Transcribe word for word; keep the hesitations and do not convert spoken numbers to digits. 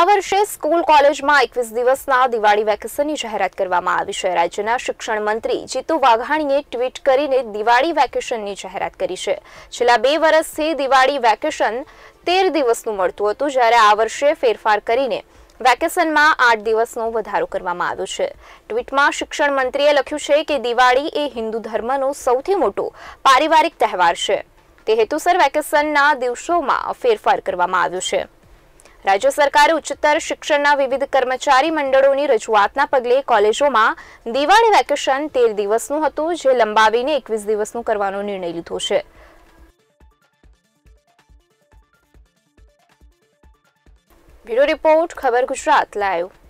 આ વર્ષે સ્કૂલ કોલેજમાં એકવીસ દિવસના દિવાળી વેકેશનની જાહેરાત કરવામાં આવી છે। રાજ્યના શિક્ષણ મંત્રી જીતુ વાઘાણીએ ટ્વીટ કરીને દિવાળી વેકેશનની જાહેરાત કરી છે। છેલ્લા બે વર્ષથી દિવાળી વેકેશન તેર દિવસનું મળતું હતું, જ્યારે આ વર્ષે ફેરફાર કરીને વેકેશનમાં આઠ દિવસનો વધારો કરવામાં આવ્યો છે। ટ્વીટમાં શિક્ષણ મંત્રીએ લખ્યું છે કે દિવાળી એ હિન્દુ ધર્મનો સૌથી મોટો પારિવારિક તહેવાર છે, તે હેતુસર વેકેશનના દિવસોમાં ફેરફાર કરવામાં આવ્યો છે। રાજ્ય સરકારે ઉચ્ચતર શિક્ષણના વિવિધ કર્મચારી મંડળોની રજૂઆતના પગલે કોલેજોમાં દિવાળી વેકેશન તેર દિવસનું હતું, જે લંબાવીને એકવીસ દિવસનું કરવાનો નિર્ણય લીધો છે। બ્યુરો રિપોર્ટ, ખબર ગુજરાત લાઈવ।